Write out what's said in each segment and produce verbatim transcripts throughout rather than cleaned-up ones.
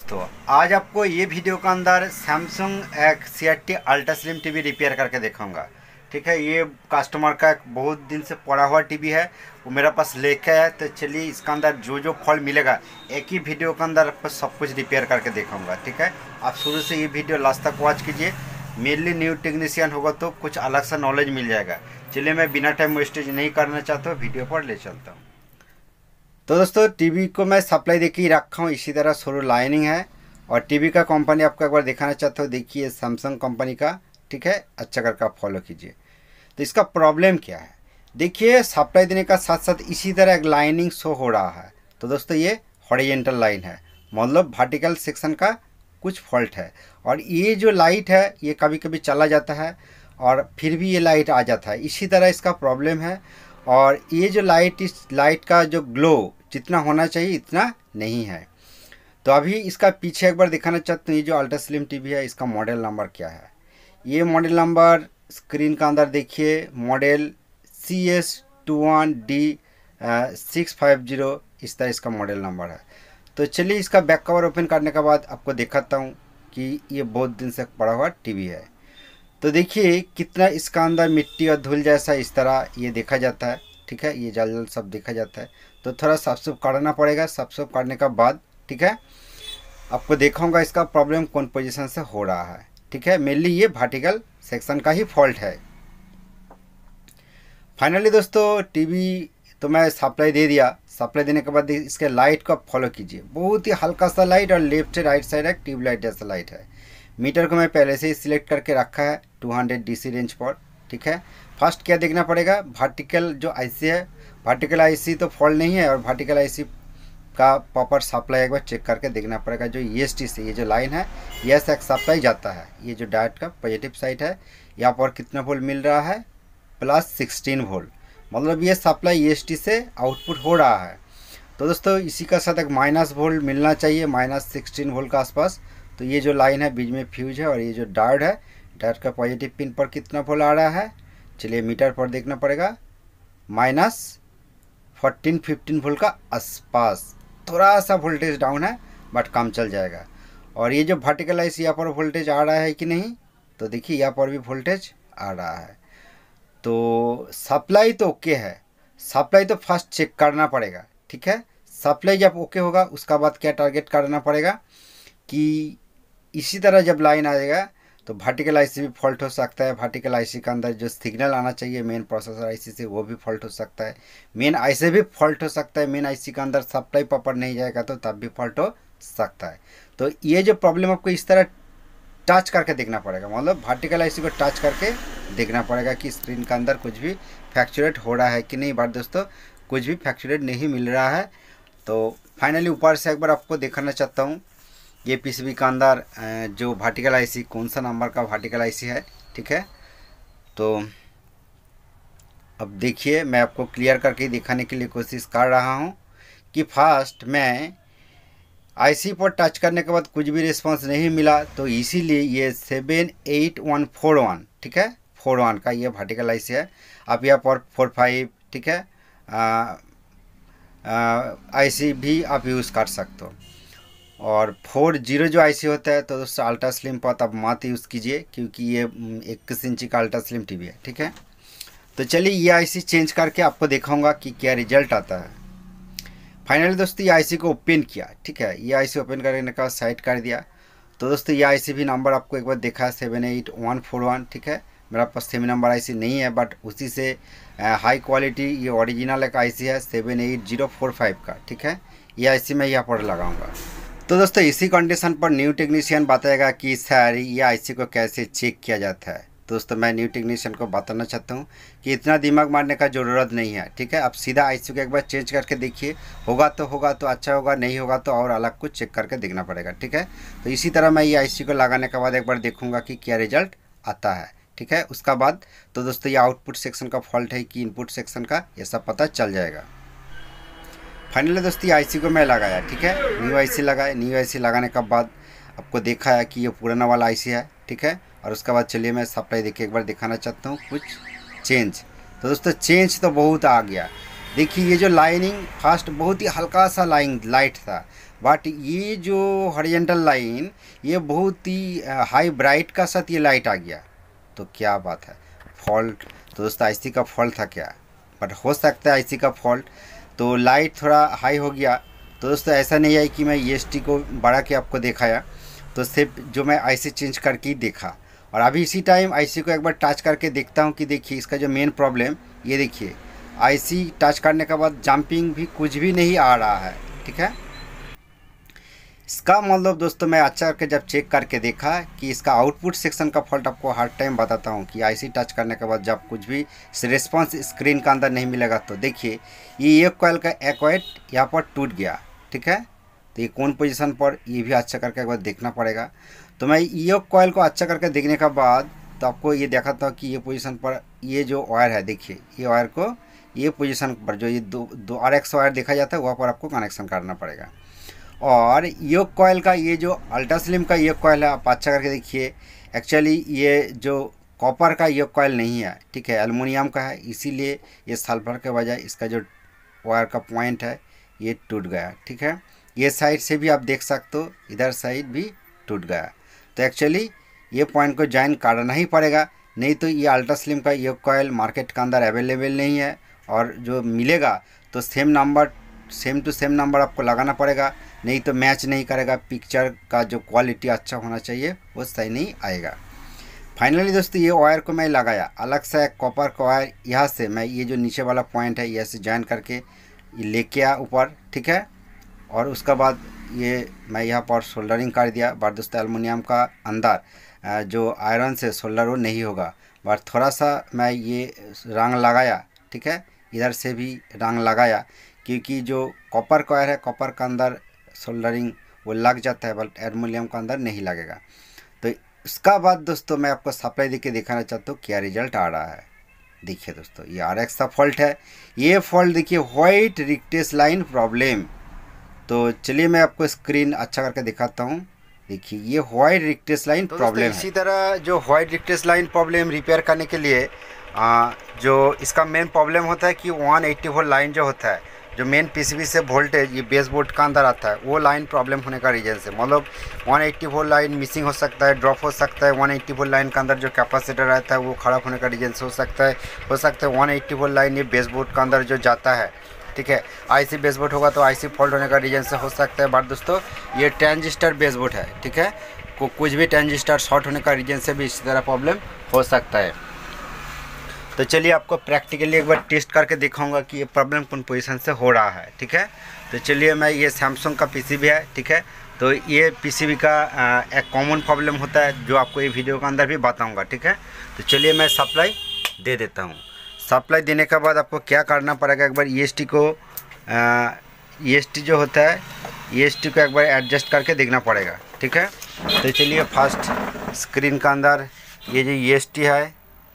दोस्तों, आज आपको ये वीडियो के अंदर सैमसंग एक C R T ultra slim TV repair करके दिखाऊंगा। ठीक है, ये कस्टमर का एक बहुत दिन से पड़ा हुआ टीवी है, वो मेरे पास लेके आया। तो चलिए इसके अंदर जो जो फॉल्ट मिलेगा एक ही वीडियो के अंदर आपको सब कुछ रिपेयर करके दिखाऊंगा। ठीक है, आप शुरू से ये वीडियो लास्ट तक वॉच कीजिए। मेनली न्यू टेक्नीशियन होगा तो कुछ अलग सा नॉलेज मिल जाएगा। चलिए मैं बिना टाइम वेस्टेज नहीं करना चाहता हूँ, वीडियो पर ले चलता हूँ। तो दोस्तों, टीवी को मैं सप्लाई देके ही रखा हूँ, इसी तरह शुरू लाइनिंग है। और टीवी का कंपनी आपको एक बार दिखाना चाहता हूँ, देखिए सैमसंग कंपनी का। ठीक है, अच्छा करके आप फॉलो कीजिए। तो इसका प्रॉब्लम क्या है, देखिए सप्लाई देने का साथ साथ इसी तरह एक लाइनिंग शो हो रहा है। तो दोस्तों ये हॉरिजॉन्टल लाइन है, मतलब वर्टिकल सेक्शन का कुछ फॉल्ट है। और ये जो लाइट है ये कभी कभी चला जाता है और फिर भी ये लाइट आ जाता है, इसी तरह इसका प्रॉब्लम है। और ये जो लाइट, इस लाइट का जो ग्लो जितना होना चाहिए इतना नहीं है। तो अभी इसका पीछे एक बार दिखाना चाहते हैं। ये जो अल्ट्रा स्लिम टीवी है इसका मॉडल नंबर क्या है, ये मॉडल नंबर स्क्रीन का अंदर देखिए, model C S two one D six five zero, इस तरह इसका मॉडल नंबर है। तो चलिए इसका बैक कवर ओपन करने के बाद आपको दिखाता हूँ कि ये बहुत दिन से पड़ा हुआ टीवी है। तो देखिए कितना इसका अंदर मिट्टी और धूल जैसा इस तरह ये देखा जाता है। ठीक है, ये जल जल सब देखा जाता है। तो थोड़ा साफ सुफ करना पड़ेगा। साफ सुफ करने के बाद ठीक है आपको दिखाऊंगा इसका प्रॉब्लम कौन पोजीशन से हो रहा है। ठीक है, मेनली ये वर्टिकल सेक्शन का ही फॉल्ट है। फाइनली दोस्तों, टीवी तो मैं सप्लाई दे दिया। सप्लाई देने के बाद इसके लाइट को फॉलो कीजिए, बहुत ही हल्का सा लाइट और लेफ्ट से राइट साइड एक ट्यूबलाइट जैसा लाइट है। मीटर को मैं पहले से ही सिलेक्ट करके रखा है two hundred D C range पर। ठीक है, फर्स्ट क्या देखना पड़ेगा, वर्टिकल जो आईसी है, वर्टिकल आईसी तो फॉल्ट नहीं है, और वर्टिकल आईसी का प्रॉपर सप्लाई एक बार चेक करके देखना पड़ेगा। जो ई एस टी से ये जो लाइन है ये से एक सप्लाई जाता है, ये जो डायोड का पॉजिटिव साइड है, यहाँ पर कितना वोल्ट मिल रहा है, प्लस सिक्सटीन वोल्ट, मतलब ये सप्लाई ई एस टी से आउटपुट हो रहा है। तो दोस्तों इसी का साथ एक माइनस वोल्ट मिलना चाहिए, माइनस सिक्सटीन वोल्ट के आसपास। तो ये जो लाइन है बीच में फ्यूज है, और ये जो डायोड है, डायोड का पॉजिटिव पिन पर कितना वोल्ट आ रहा है, चलिए मीटर पर देखना पड़ेगा, माइनस फोर्टीन फिफ्टीन वोल्ट का आसपास। थोड़ा सा वोल्टेज डाउन है बट कम चल जाएगा। और ये जो वर्टिकल आईसी यहाँ पर वोल्टेज आ रहा है कि नहीं, तो देखिए यहाँ पर भी वोल्टेज आ रहा है। तो सप्लाई तो ओके है, सप्लाई तो फर्स्ट चेक करना पड़ेगा। ठीक है, सप्लाई जब ओके होगा उसका बाद क्या टारगेट करना पड़ेगा कि इसी तरह जब लाइन आएगा तो वर्टिकल आईसी भी फॉल्ट हो सकता है। वर्टिकल आईसी के अंदर जो सिग्नल आना चाहिए मेन प्रोसेसर आईसी से वो भी फॉल्ट हो सकता है, मेन आईसी भी फॉल्ट हो सकता है। मेन आईसी के अंदर सप्लाई प्रॉपर नहीं जाएगा तो तब भी फॉल्ट हो सकता है। तो ये जो प्रॉब्लम आपको इस तरह टच करके देखना पड़ेगा, मतलब वर्टिकल आईसी को टच करके देखना पड़ेगा कि स्क्रीन के अंदर कुछ भी फ्रैक्चुरेट हो रहा है कि नहीं। बात दोस्तों, कुछ भी फ्रैक्चुरेट नहीं मिल रहा है। तो फाइनली ऊपर से एक बार आपको दिखाना चाहता हूँ ये पीसीबी का अंदर जो वर्टिकल आईसी कौन सा नंबर का वर्टिकल आईसी है। ठीक है, तो अब देखिए मैं आपको क्लियर करके दिखाने के लिए कोशिश कर रहा हूँ कि फर्स्ट मैं आईसी पर टच करने के बाद कुछ भी रिस्पांस नहीं मिला, तो इसीलिए ये seven eight one four one ठीक है फोर वन का ये वर्टिकल आईसी है। आप यहाँ पर फोर फाइव ठीक है आईसी भी आप यूज़ कर सकते हो। और फोर जीरो जो आईसी होता है तो दोस्तों अल्ट्रा स्लिम पर आप मत यूज़ कीजिए, क्योंकि ये इक्कीस इंची का अल्ट्रा स्लिम टीवी है। ठीक है, तो चलिए ये आईसी चेंज करके आपको दिखाऊंगा कि क्या रिजल्ट आता है। फाइनली दोस्तों ये आईसी को ओपन किया। ठीक है, ये आईसी ओपन करने का साइड कर दिया। तो दोस्तों ये आईसी भी नंबर आपको एक बार देखा है seven eight one four one. ठीक है, मेरा पास सेम नंबर आईसी नहीं है, बट उसी से हाई क्वालिटी ये ओरिजिनल एक आईसी है seven eight zero four five का। ठीक है, ये आईसी मैं यहाँ पर लगाऊंगा। तो दोस्तों इसी कंडीशन पर न्यू टेक्नीशियन बताएगा कि सर ये आईसी को कैसे चेक किया जाता है। दोस्तों मैं न्यू टेक्नीशियन को बताना चाहता हूँ कि इतना दिमाग मारने का ज़रूरत नहीं है। ठीक है, आप सीधा आईसी को एक बार चेंज करके देखिए, होगा तो होगा तो अच्छा होगा, नहीं होगा तो और अलग कुछ चेक करके देखना पड़ेगा। ठीक है, तो इसी तरह मैं ये आईसी को लगाने के बाद एक बार देखूँगा कि क्या रिजल्ट आता है। ठीक है, उसका बाद तो दोस्तों ये आउटपुट सेक्शन का फॉल्ट है कि इनपुट सेक्शन का, ये सब पता चल जाएगा। फाइनली दोस्तों आईसी को मैं लगाया। ठीक है, न्यू आईसी लगाया। न्यू आईसी लगाने के बाद आपको देखा है कि ये पुराना वाला आईसी है। ठीक है, और उसके बाद चलिए मैं सप्लाई देखिए एक बार दिखाना चाहता हूँ कुछ चेंज। तो दोस्तों चेंज तो बहुत आ गया। देखिए ये जो लाइनिंग फर्स्ट बहुत ही हल्का सा लाइन लाइट था, बट ये जो हॉरिजॉन्टल लाइन ये बहुत ही हाई ब्राइट का साथ ये लाइट आ गया, तो क्या बात है, फॉल्ट। तो दोस्तों आईसी का फॉल्ट था क्या, बट हो सकता है आईसी का फॉल्ट, तो लाइट थोड़ा हाई हो गया। तो दोस्तों ऐसा नहीं है कि मैं ई एस टी को बढ़ा के आपको दिखाया, तो सिर्फ जो मैं आईसी चेंज करके ही देखा। और अभी इसी टाइम आईसी को एक बार टच करके देखता हूँ कि देखिए इसका जो मेन प्रॉब्लम, ये देखिए आईसी टच करने के बाद जंपिंग भी कुछ भी नहीं आ रहा है, ठीक है। इसका मतलब दोस्तों मैं अच्छा करके जब चेक करके देखा कि इसका आउटपुट सेक्शन का फॉल्ट, आपको हर टाइम बताता हूँ कि आईसी टच करने के बाद जब कुछ भी रिस्पांस स्क्रीन का अंदर नहीं मिलेगा, तो देखिए ये एक कॉइल का एक वाइट यहाँ पर टूट गया, ठीक है। तो ये कौन पोजीशन पर, ये भी अच्छा करके एक बार देखना पड़ेगा। तो मैं ये कॉइल को अच्छा करके देखने के बाद तो आपको ये दिखाता हूँ कि ये पोजीशन पर ये जो वायर है, देखिए ये वायर को ये पोजीशन पर जो ये दो दो आर एक्स वायर देखा जाता है वहाँ पर आपको कनेक्शन करना पड़ेगा। और ये कॉइल का ये जो अल्ट्रा स्लिम का ये कॉइल है, आप अच्छा करके देखिए, एक्चुअली ये जो कॉपर का ये कॉइल नहीं है, ठीक है, एल्युमिनियम का है, इसीलिए ये सल्फर के बजाय इसका जो वायर का पॉइंट है ये टूट गया, ठीक है। ये साइड से भी आप देख सकते हो, इधर साइड भी टूट गया। तो एक्चुअली ये पॉइंट को ज्वाइन करना ही पड़ेगा, नहीं तो ये अल्ट्रा स्लिम का ये कॉइल मार्केट के अंदर अवेलेबल नहीं है, और जो मिलेगा तो same number same to same number आपको लगाना पड़ेगा, नहीं तो मैच नहीं करेगा, पिक्चर का जो क्वालिटी अच्छा होना चाहिए वो सही नहीं आएगा। फाइनली दोस्तों ये वायर को मैं लगाया, अलग से एक कॉपर का वायर यहाँ से मैं ये जो नीचे वाला पॉइंट है यहाँ से ज्वाइन करके ये लेके आया ऊपर, ठीक है। और उसके बाद ये मैं यहाँ पर सोल्डरिंग कर दिया। बट दोस्तों एल्युमिनियम का अंदर जो आयरन से सोल्डर वो नहीं होगा, बट थोड़ा सा मैं ये रंग लगाया, ठीक है, इधर से भी रंग लगाया, क्योंकि जो कॉपर का वायर है कॉपर का अंदर सोल्डरिंग वो लग जाता है, बट एल्युमिनियम का अंदर नहीं लगेगा। तो इसका बाद दोस्तों मैं आपको सप्लाई देके दिखाना चाहता हूँ क्या रिजल्ट आ रहा है। देखिए दोस्तों ये आर एक्स का फॉल्ट है, ये फॉल्ट देखिए वाइट रिक्टेस लाइन प्रॉब्लम। तो चलिए मैं आपको स्क्रीन अच्छा करके दिखाता हूँ। देखिए ये वाइट रिक्टेस लाइन प्रॉब्लम है। इसी तरह जो white retrace line problem repair करने के लिए आ, जो इसका मेन प्रॉब्लम होता है कि वन एट्टी वोल्ट लाइन जो होता है, जो मेन पीसीबी से वोल्टेज ये बेस बोर्ड का अंदर आता है, वो लाइन प्रॉब्लम होने का रीजन से, मतलब one eighty volt line missing हो सकता है, ड्रॉप हो सकता है। वन एट्टी वोल्ट लाइन के अंदर जो कैपेसिटर रहता है वो ख़राब होने का रीजन से हो सकता है हो सकता है वन एट्टी वोल्ट लाइन ये बेस बोर्ड का अंदर जो जाता है, ठीक है, आईसी बेस बोर्ड होगा तो आईसी फॉल्ट होने का रीजन से हो सकता है। बट दोस्तों ये ट्रांजिस्टर बेस बोर्ड है, ठीक है, को कुछ भी ट्रांजिस्टर शॉर्ट होने का रीजन से भी इसी तरह प्रॉब्लम हो सकता है। तो चलिए आपको प्रैक्टिकली एक बार टेस्ट करके दिखाऊंगा कि ये प्रॉब्लम कौन पोजीशन से हो रहा है, ठीक है। तो चलिए मैं ये सैमसंग का पीसीबी है, ठीक है, तो ये पीसीबी का एक कॉमन प्रॉब्लम होता है जो आपको ये वीडियो के अंदर भी बताऊंगा, ठीक है। तो चलिए मैं सप्लाई दे देता हूँ। सप्लाई देने के बाद आपको क्या करना पड़ेगा, एक बार ई एस टी को ई एस टी जो होता है ई एस टी को एक बार एडजस्ट करके देखना पड़ेगा, ठीक है। तो चलिए फर्स्ट स्क्रीन का अंदर ये जो ई एस टी है,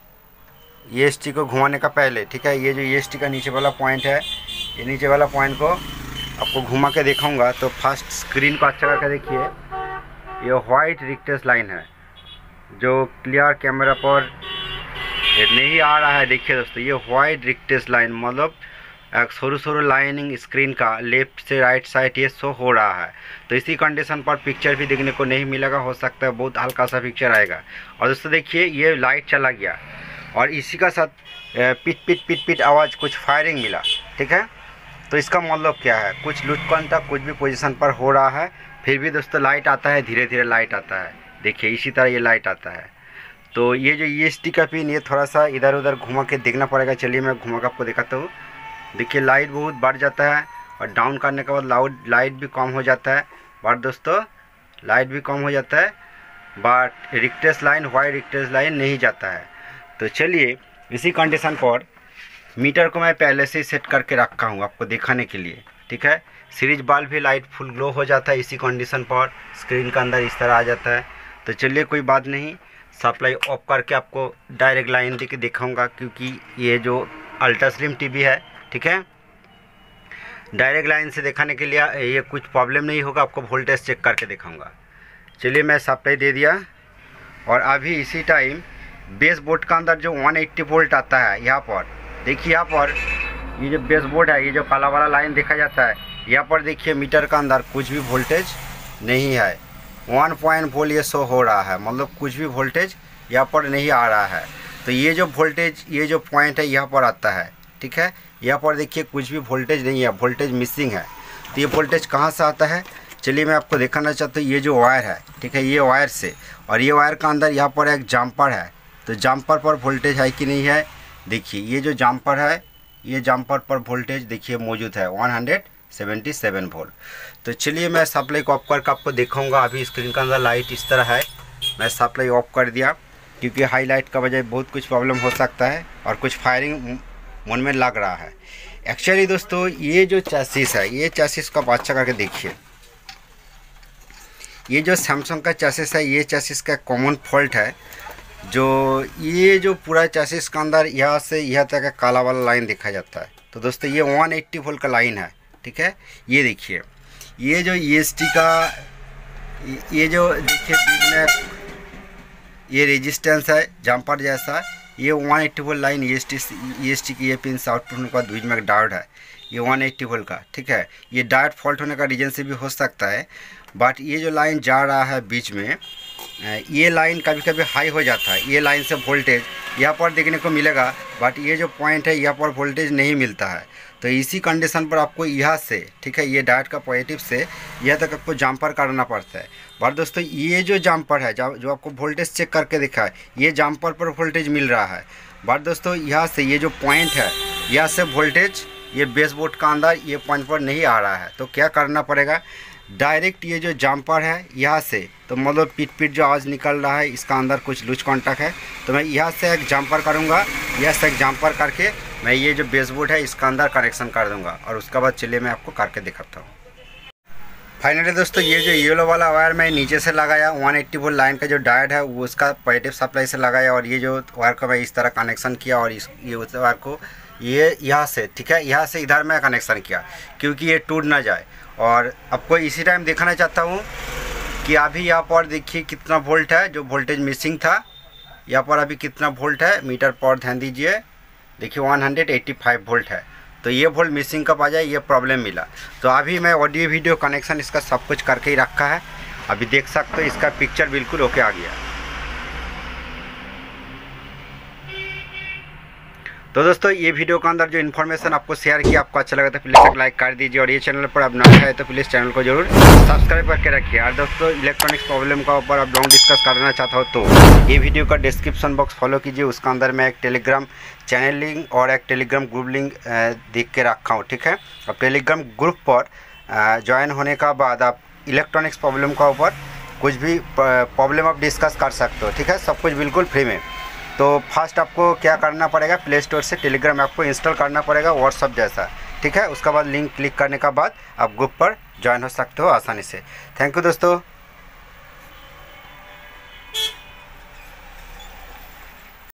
ई एस टी को घुमाने का पहले, ठीक है, ये जो ई एस टी का नीचे वाला पॉइंट है, ये नीचे वाला पॉइंट को आपको घुमा के दिखाऊंगा। तो फर्स्ट स्क्रीन को अच्छा करके देखिए, ये वाइट रिक्टेस लाइन है जो क्लियर कैमरा पर नहीं आ रहा है। देखिए दोस्तों ये वाइट रिक्टेस लाइन, मतलब एक सरू सरू लाइनिंग स्क्रीन का लेफ्ट से राइट साइड ये शो हो रहा है। तो इसी कंडीशन पर पिक्चर भी देखने को नहीं मिलेगा, हो सकता है बहुत हल्का सा पिक्चर आएगा। और दोस्तों देखिए ये लाइट चला गया और इसी का साथ पिट पिट पिट पिट आवाज़ कुछ फायरिंग मिला, ठीक है। तो इसका मतलब क्या है, कुछ लुटकन था, कुछ भी पोजीशन पर हो रहा है, फिर भी दोस्तों लाइट आता है, धीरे धीरे लाइट आता है। देखिए इसी तरह ये लाइट आता है। तो ये जो ई एस टी का पिन ये थोड़ा सा इधर उधर घुमा के देखना पड़ेगा। चलिए मैं घुमा के आपको दिखाता हूँ। देखिए लाइट बहुत बढ़ जाता है और डाउन करने के बाद लाउड लाइट भी कम हो जाता है। बट दोस्तों लाइट भी कम हो जाता है, but retrace line white retrace line नहीं जाता है। तो चलिए इसी कंडीशन पर मीटर को मैं पहले से ही सेट करके रखा हूँ आपको दिखाने के लिए, ठीक है। सीरीज बल्ब भी लाइट फुल ग्लो हो जाता है इसी कंडीशन पर, स्क्रीन का अंदर इस तरह आ जाता है। तो चलिए कोई बात नहीं, सप्लाई ऑफ करके आपको डायरेक्ट लाइन दे के दिखाऊँगा, क्योंकि ये जो अल्ट्रा स्लिम टीवी है, ठीक है, डायरेक्ट लाइन से दिखाने के लिए ये कुछ प्रॉब्लम नहीं होगा, आपको वोल्टेज चेक करके दिखाऊँगा। चलिए मैं सप्लाई दे दिया और अभी इसी टाइम बेस बोर्ड का अंदर जो वन एट्टी वोल्ट आता है, यहाँ पर देखिए, यहाँ पर ये जो बेस बोर्ड है, ये जो काला वाला लाइन देखा जाता है, यहाँ पर देखिए मीटर का अंदर कुछ भी वोल्टेज नहीं है, वन पॉइंट वोल्ट ये शो हो रहा है, मतलब कुछ भी वोल्टेज यहाँ पर नहीं आ रहा है। तो ये जो वोल्टेज, ये जो पॉइंट है यहाँ पर आता है, ठीक है। यहाँ पर देखिए कुछ भी वोल्टेज नहीं है, वोल्टेज मिसिंग है। तो ये वोल्टेज कहाँ से आता है, चलिए मैं आपको दिखाना चाहता हूँ। ये जो वायर है, ठीक है, ये वायर से, और ये वायर का अंदर यहाँ पर एक जम्पर है। तो जम्पर पर वोल्टेज है कि नहीं है, देखिए ये जो जम्पर है, ये जम्पर पर वोल्टेज देखिए मौजूद है one hundred seventy seven volt. तो चलिए मैं सप्लाई को ऑफ करके आपको दिखाऊंगा। अभी स्क्रीन का अंदर लाइट इस तरह है, मैं सप्लाई ऑफ कर दिया क्योंकि हाई लाइट का वजह बहुत कुछ प्रॉब्लम हो सकता है और कुछ फायरिंग मन में लग रहा है। एक्चुअली दोस्तों ये जो चैसिस है, ये चैसिस को आप अच्छा करके देखिए। ये जो सैमसंग का चैसिस है, ये चैसिस का कॉमन फॉल्ट है, जो ये जो पूरा चैसिस का अंदर यहाँ से यहाँ तक काला वाला लाइन देखा जाता है। तो दोस्तों ये वन एट्टी वोल्ट का लाइन है, ठीक है। ये देखिए ये जो ई एस टी का, ये जो देखिए बीच में ये रेजिस्टेंस है जम्पर जैसा, ये one eighty volt line E S T E S T की ये पिन आउटपुट होने के बाद बीच में एक डायोड है, ये वन एट्टी वोल्ट का, ठीक है। ये डायोड फॉल्ट होने का रीजन से भी हो सकता है, बट ये जो लाइन जा रहा है बीच में, ये लाइन कभी कभी हाई हो जाता है। ये लाइन से वोल्टेज यहाँ पर देखने को मिलेगा, बट ये जो पॉइंट है यहाँ पर वोल्टेज नहीं मिलता है। तो इसी कंडीशन पर आपको यहाँ से, ठीक है, ये डायोड का पॉजिटिव से यहाँ तक आपको जम्पर करना पड़ता है। बट दोस्तों ये जो जम्पर है, जो आपको वोल्टेज चेक करके दिखा है, ये जम्पर पर वोल्टेज मिल रहा है। बट दोस्तों यहाँ से ये जो पॉइंट है, यहाँ से वोल्टेज ये बेसबोर्ड का अंदर ये पॉइंट पर नहीं आ रहा है। तो क्या करना पड़ेगा, डायरेक्ट ये जो जम्पर है यहाँ से, तो मतलब पीट पीट जो आवाज़ निकल रहा है, इसका अंदर कुछ लूज कॉन्टैक्ट है, तो मैं यहाँ से एक जम्पर करूँगा, यहाँ से एक जम्पर करके मैं ये जो बेसबोर्ड है इसका अंदर कनेक्शन कर दूँगा, और उसके बाद चलिए मैं आपको करके दिखाता हूँ। फाइनली दोस्तों ये जो येलो वाला वायर मैं नीचे से लगाया, वन एट्टी वोल्ट लाइन का जो डायोड है वो उसका पॉजिटिव सप्लाई से लगाया, और ये जो वायर को मैं इस तरह कनेक्शन किया, और इस ये उस वायर को ये यहाँ से, ठीक है, यहाँ से इधर मैं कनेक्शन किया क्योंकि ये टूट ना जाए। और आपको इसी टाइम दिखाना चाहता हूँ कि अभी यहाँ पर देखिए कितना वोल्ट है, जो वोल्टेज मिसिंग था यहाँ पर अभी कितना वोल्ट है, मीटर पर ध्यान दीजिए, देखिए one hundred eighty five volt है। तो ये वोल्ट मिसिंग का वजह ये प्रॉब्लम मिला। तो अभी मैं ऑडियो वीडियो कनेक्शन इसका सब कुछ करके ही रखा है, अभी देख सकते हो इसका पिक्चर बिल्कुल ओके आ गया। तो दोस्तों ये वीडियो के अंदर जो इन्फॉर्मेशन आपको शेयर किया आपको अच्छा लगा तो प्लीज़ एक लाइक कर दीजिए, और ये चैनल पर आप नए हैं तो प्लीज़ चैनल को जरूर सब्सक्राइब करके रखिए। और दोस्तों इलेक्ट्रॉनिक्स प्रॉब्लम का ऊपर आप लॉन्ग डिस्कस करना चाहता हो तो ये वीडियो का डिस्क्रिप्शन बॉक्स फॉलो कीजिए, उसका अंदर मैं एक टेलीग्राम चैनल लिंक और एक टेलीग्राम ग्रुप लिंक देख के रखा हूँ, ठीक है। और टेलीग्राम ग्रुप पर ज्वाइन होने का बाद आप इलेक्ट्रॉनिक्स प्रॉब्लम का ऊपर कुछ भी प्रॉब्लम आप डिस्कस कर सकते हो, ठीक है, सब कुछ बिल्कुल फ्री में। तो फर्स्ट आपको क्या करना पड़ेगा, प्ले स्टोर से टेलीग्राम ऐप को इंस्टॉल करना पड़ेगा व्हाट्सअप जैसा, ठीक है। उसके बाद लिंक क्लिक करने के बाद आप ग्रुप पर ज्वाइन हो सकते हो आसानी से। थैंक यू दोस्तों।